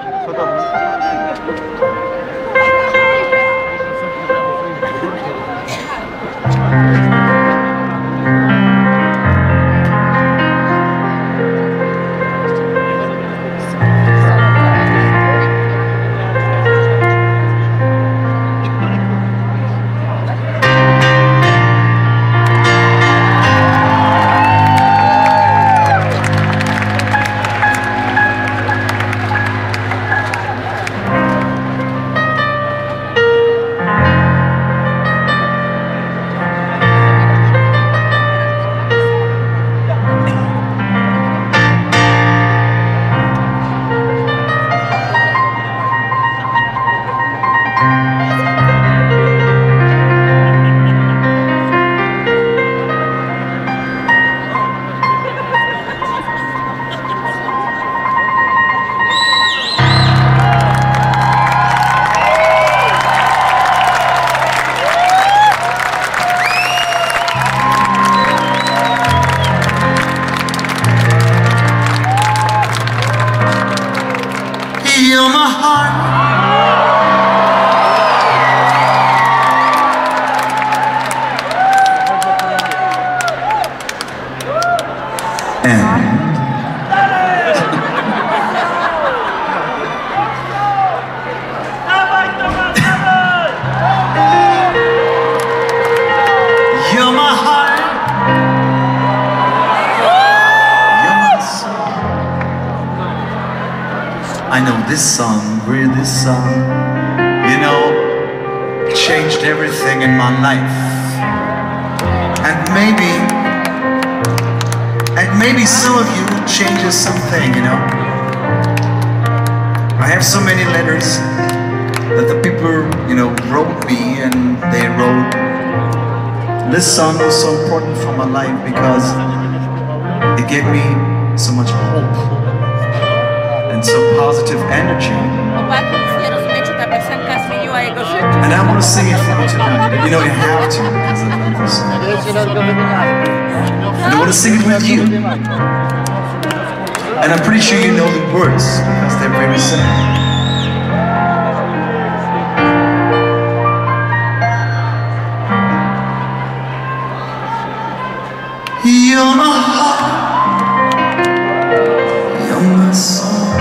You're my heart. And you're my heart. You're my soul. I know this song, really this song, you know, changed everything in my life. And maybe some of you changes something, you know. I have so many letters that the people, you know, wrote me, and they wrote, this song was so important for my life because it gave me so much hope and so positive energy. And I want to sing it for you tonight. You know, you have to, because I love this song. And I want to sing it with you. And I'm pretty sure you know the words, because they're very simple. You're my heart, you're my soul.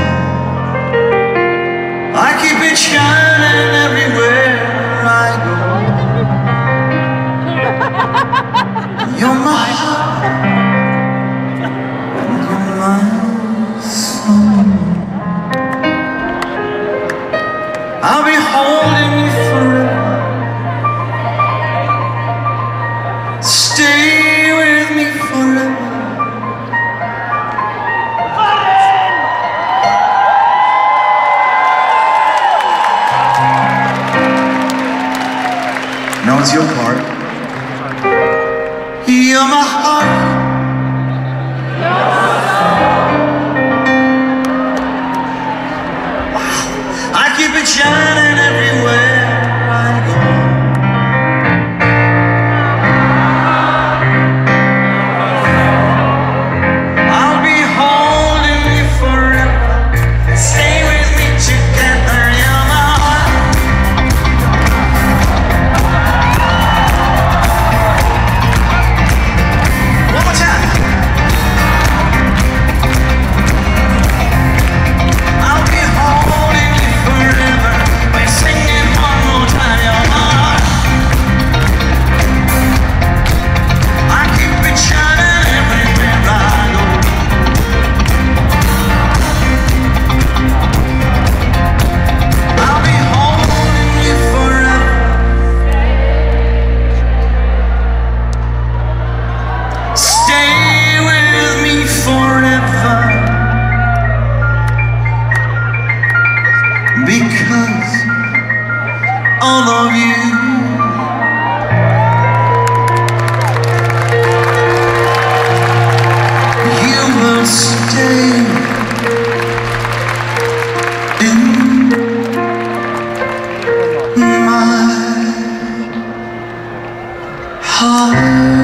I keep it shining everywhere I go. You're my heart, and you're my soul. I'll be holding you forever. Stay with me forever. Now it's your part. You're my heart. Wow. I keep it shining everywhere I go. I'll be holding you forever. Stay with me together. You're my heart. One more time. I'll be holding you forever. By singing one more time. You're my heart. I keep it shining everywhere I go. I'll be holding you forever. Stay with me forever. Because all of you, you will stay in my heart.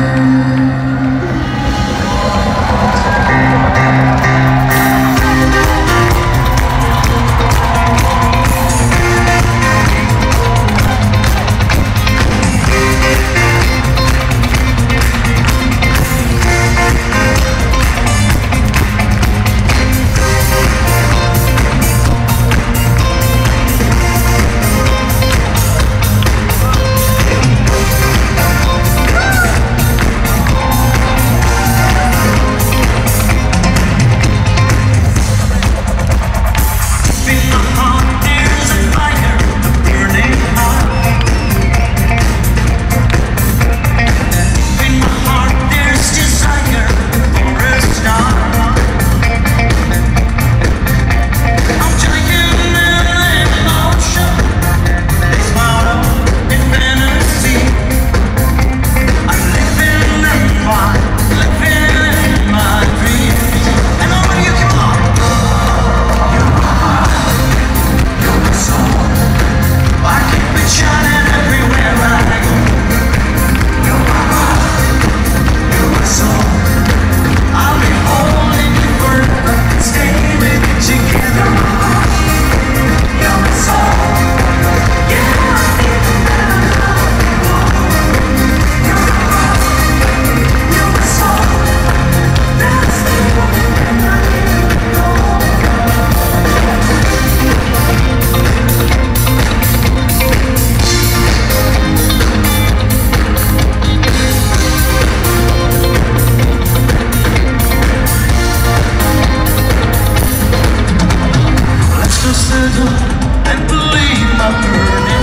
settle and believe my burning